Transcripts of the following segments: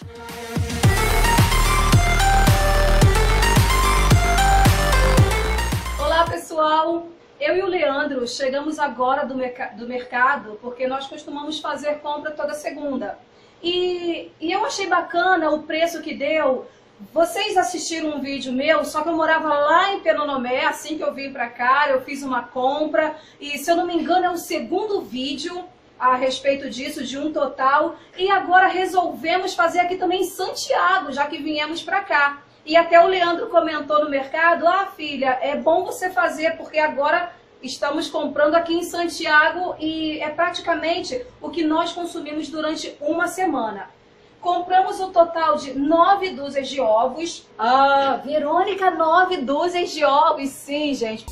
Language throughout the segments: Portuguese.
Olá pessoal, eu e o Leandro chegamos agora do mercado porque nós costumamos fazer compra toda segunda. E eu achei bacana o preço que deu. Vocês assistiram um vídeo meu, só que eu morava lá em Penonomé, assim que eu vim pra cá, eu fiz uma compra. E se eu não me engano é o segundo vídeo a respeito disso, de um total. E agora resolvemos fazer aqui também em Santiago, já que viemos pra cá. E até o Leandro comentou no mercado, filha, é bom você fazer, porque agora estamos comprando aqui em Santiago e é praticamente o que nós consumimos durante uma semana. Compramos um total de 9 dúzias de ovos. Verônica, 9 dúzias de ovos, sim, gente.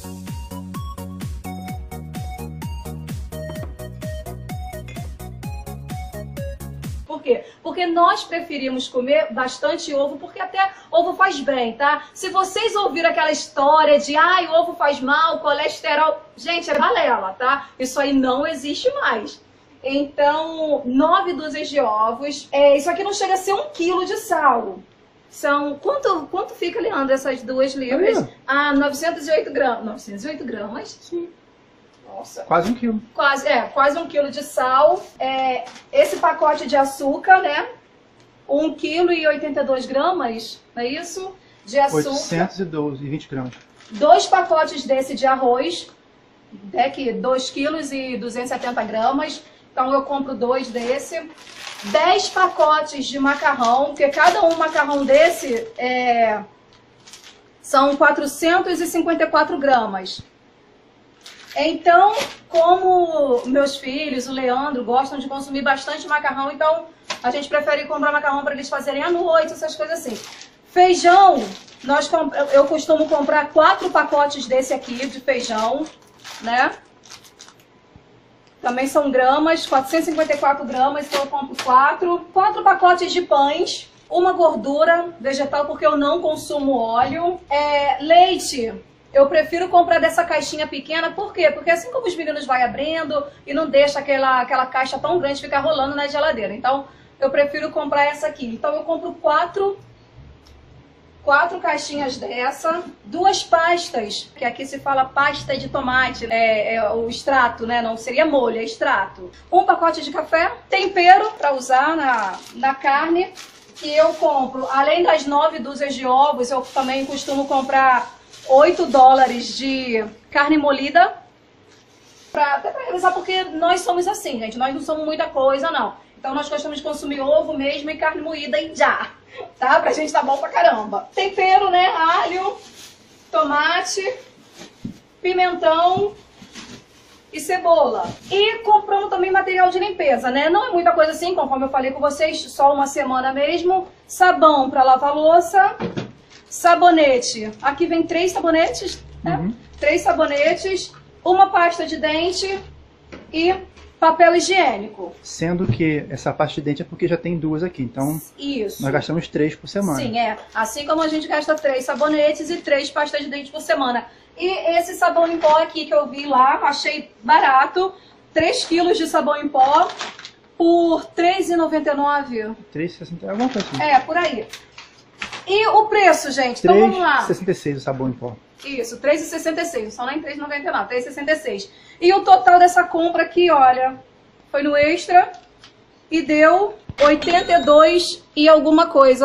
Por quê? Porque nós preferimos comer bastante ovo, porque até ovo faz bem, tá? Se vocês ouviram aquela história de o ovo faz mal, colesterol, gente, é balela, tá? Isso aí não existe mais. Então, 9 dúzias de ovos. Isso aqui não chega a ser 1 quilo de sal. São, quanto fica, Leandro, essas 2 libras? 908 gramas. 908 gramas? Sim. Nossa. Quase 1 quilo. Quase 1 quilo de sal. Esse pacote de açúcar, né? 1 quilo e 82 gramas, não é isso? De açúcar. 820 gramas. 2 pacotes desse de arroz, que 2 quilos e 270 gramas. Então eu compro 2 desse. 10 pacotes de macarrão, porque cada um macarrão desse são 454 gramas. Então, como meus filhos, o Leandro, gostam de consumir bastante macarrão, então a gente prefere comprar macarrão para eles fazerem à noite, essas coisas assim. Feijão, eu costumo comprar 4 pacotes desse aqui de feijão, né? Também são gramas, 454 gramas, então eu compro 4. 4 pacotes de pães, uma gordura vegetal, porque eu não consumo óleo. Leite. Eu prefiro comprar dessa caixinha pequena, por quê? Porque assim como os meninos vão abrindo e não deixa aquela caixa tão grande ficar rolando na geladeira. Então, eu prefiro comprar essa aqui. Então, eu compro 4 caixinhas dessa. 2 pastas, que aqui se fala pasta de tomate, o extrato, né? Não seria molho, é extrato. 1 pacote de café. Tempero para usar na carne, que eu compro. Além das 9 dúzias de ovos, eu também costumo comprar 8 dólares de carne molida, até para revisar, porque nós somos assim, gente, nós não somos muita coisa, não. Então nós gostamos de consumir ovo mesmo e carne moída e já, tá? Pra gente tá bom pra caramba. Tempero, né? Alho, tomate, pimentão e cebola. E compramos também material de limpeza, né? Não é muita coisa assim, conforme eu falei com vocês, só uma semana mesmo. Sabão pra lavar louça. Sabonete, aqui vem 3 sabonetes, né? 3 sabonetes, 1 pasta de dente e papel higiênico. Sendo que essa pasta de dente é porque já tem 2 aqui, então isso. Nós gastamos 3 por semana. Sim, assim como a gente gasta 3 sabonetes e 3 pastas de dente por semana. E esse sabão em pó aqui que eu vi lá, achei barato, 3 quilos de sabão em pó por R$3,99. 3,60, alguma coisa assim. Por aí. E o preço, gente? Então vamos lá. R$3,66 o sabão em pó. Isso, R$3,66, só lá em R$3,99, R$3,66. E o total dessa compra aqui, olha, foi no extra e deu 82 e alguma coisa,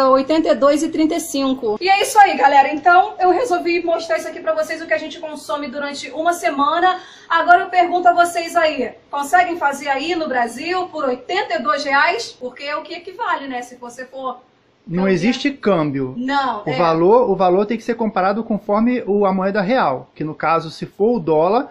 82,35. E é isso aí, galera. Então eu resolvi mostrar isso aqui pra vocês, o que a gente consome durante uma semana. Agora eu pergunto a vocês aí, conseguem fazer aí no Brasil por R$82? Porque é o que equivale, né, se você for... Não existe câmbio. Não. O valor tem que ser comparado conforme a moeda real. Que no caso, se for o dólar,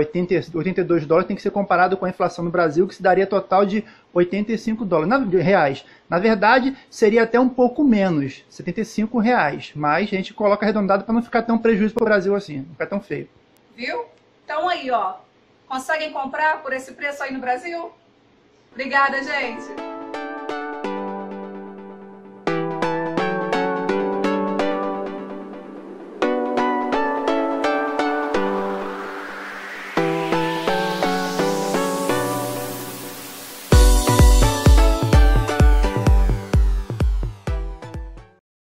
82 dólares, tem que ser comparado com a inflação no Brasil, que se daria total de 85 dólares reais. Na verdade, seria até um pouco menos, 75 reais. Mas a gente coloca arredondado para não ficar tão prejuízo para o Brasil assim, não ficar tão feio. Viu? Então aí, ó. Conseguem comprar por esse preço aí no Brasil? Obrigada, gente.